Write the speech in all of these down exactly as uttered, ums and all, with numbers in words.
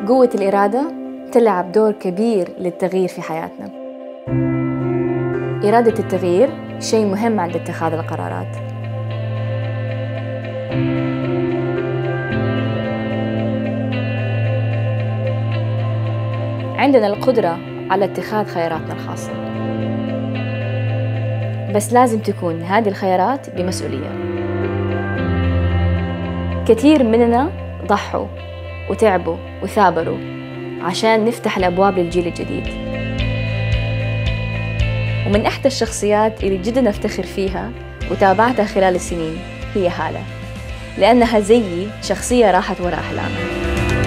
قوة الإرادة تلعب دور كبير للتغيير في حياتنا. إرادة التغيير شيء مهم عند اتخاذ القرارات. عندنا القدرة على اتخاذ خياراتنا الخاصة، بس لازم تكون هذه الخيارات بمسؤولية. كثير مننا ضحوا وتعبوا وثابروا عشان نفتح الأبواب للجيل الجديد، ومن إحدى الشخصيات اللي جدا أفتخر فيها وتابعتها خلال السنين هي هالة، لأنها زيي شخصية راحت وراء أحلامها.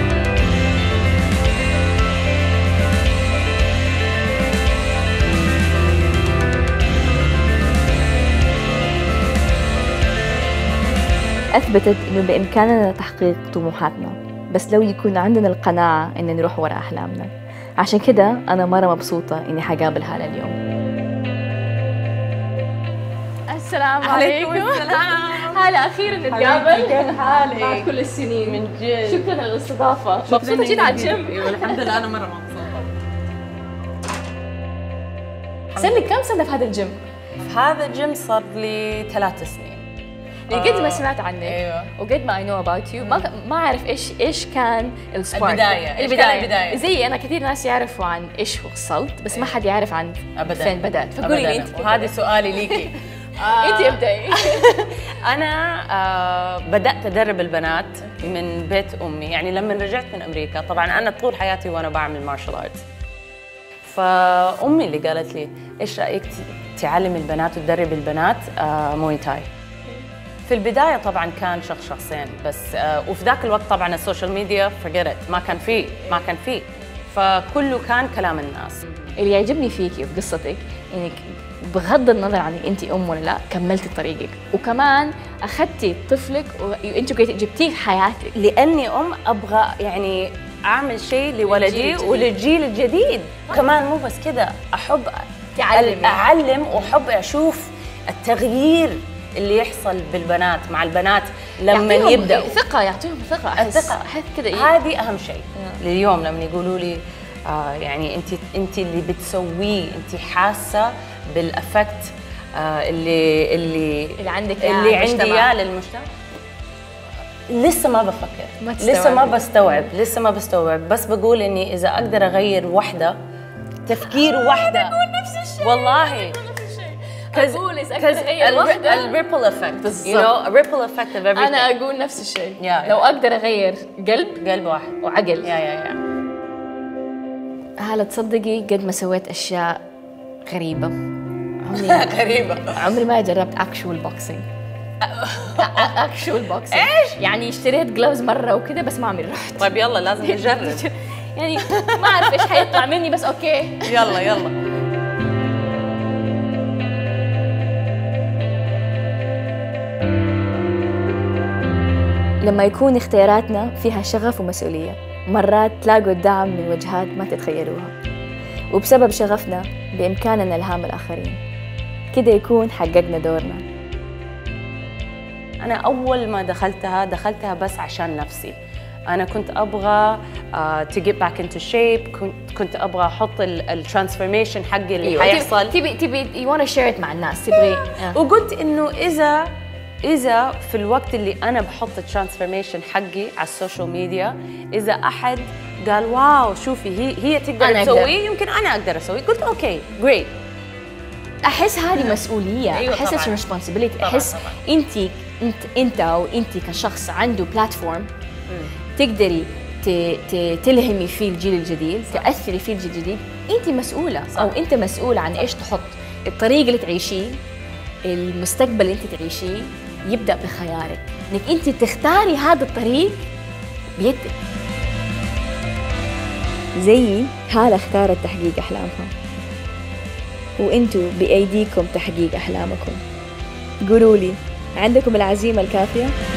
أثبتت إنه بإمكاننا تحقيق طموحاتنا، بس لو يكون عندنا القناعة إن نروح وراء أحلامنا. عشان كده أنا مرة مبسوطة إني حقابل هالة اليوم. السلام عليكم. السلام. هلا أخيرا نتقابل. كيف حالك؟ بعد كل السنين. من جد. شكرا للاستضافة. مبسوطة جدا على الجيم. ايوه الحمد لله انا مرة مبسوطة. صار لي كم سنة في هذا الجيم؟ في هذا الجيم صار لي ثلاث سنين. قد ما سمعت عنك ايوه وقد ما I know about you ما ما اعرف ايش ايش كان السبارك. البداية. إيش كان البداية؟ زي انا كثير ناس يعرفوا عن ايش وصلت، بس ما حد يعرف عن أبداً. فين بدأت. فقولي لي انت. وهذا سؤالي ليكي. انت ابدأي. انا آه بدأت ادرب البنات من بيت امي، يعني لما رجعت من امريكا. طبعا انا طول حياتي وانا بعمل مارشال ارتس، فامي اللي قالت لي ايش رايك تعلم البنات وتدرب البنات آه موي تاي. في البداية طبعاً كان شخص شخصين بس، آه وفي ذاك الوقت طبعاً السوشيال ميديا forget it، ما كان فيه ما كان فيه فكله كان كلام الناس. اللي يعجبني فيكي وفي قصتك انك بغض النظر عن انت ام ولا لا كملتي طريقك، وكمان اخذتي طفلك وانتجريتي جبتيه في حياتك. لاني ام ابغى يعني اعمل شيء لولدي وللجيل الجديد. كمان مو بس كده، احب تعلم اعلم واحب اشوف التغيير اللي يحصل بالبنات مع البنات لما يبداوا ثقه، يعطيهم ثقه. احس الثقه احس كده هذه اهم شيء. اليوم لما يقولوا لي آه يعني انت انت اللي بتسويه، انت حاسه بالافكت آه اللي اللي اللي عندك اللي عندي اياه للمجتمع. لسه ما بفكر، ما لسه ما بستوعب لسه ما بستوعب بس بقول اني اذا اقدر اغير وحده تفكير وحده. انا اقول نفس الشيء والله اقول اذا اقدر اغير وحده. الريبل افكت، you know, a ripple effect of everything. انا اقول نفس الشيء. yeah, لو yeah. اقدر اغير قلب قلب واحد وعقل. يا يا يا هلا تصدقي قد ما سويت اشياء غريبه. عمري غريبه عمري ما جربت اكشوال بوكسينج. اكشوال بوكسينج ايش؟ يعني اشتريت جلوفز مره وكذا بس ما عمري رحت. طيب يلا لازم نجرب. يعني ما اعرف ايش حيطلع مني بس اوكي. يلا يلا. لما يكون اختياراتنا فيها شغف ومسؤولية، مرات تلاقوا الدعم من وجهات ما تتخيلوها، وبسبب شغفنا بإمكاننا إلهام الآخرين. كده يكون حققنا دورنا. أنا أول ما دخلتها دخلتها بس عشان نفسي. أنا كنت أبغى uh, to get back into shape، كنت كنت أبغى أحط الترانسفورميشن حقي اللي حيحصل. تبي تبي you want to share it مع الناس، تبغي. وقلت إنه إذا إذا في الوقت اللي أنا بحط الترانسفورميشن حقي على السوشيال ميديا، إذا أحد قال واو شوفي هي هي تقدر تسويه، يمكن أنا أقدر أسويه، قلت أوكي جريت. أحس هذه مسؤولية. أيوة أحس طبعاً. responsibility. طبعاً أحس طبعاً. أنت أنت أنت أو أنت كشخص عنده بلاتفورم تقدري تلهمي فيه الجيل الجديد، تأثري فيه الجيل الجديد. أنت مسؤولة صح. أو أنت مسؤولة عن إيش تحط. الطريق اللي تعيشيه، المستقبل اللي أنت تعيشيه يبدأ بخيارك، إنك أنت تختاري هذا الطريق بيدك. زيي هالة اختارت تحقيق أحلامها، وإنتوا بأيديكم تحقيق أحلامكم. قولوا لي، عندكم العزيمة الكافية؟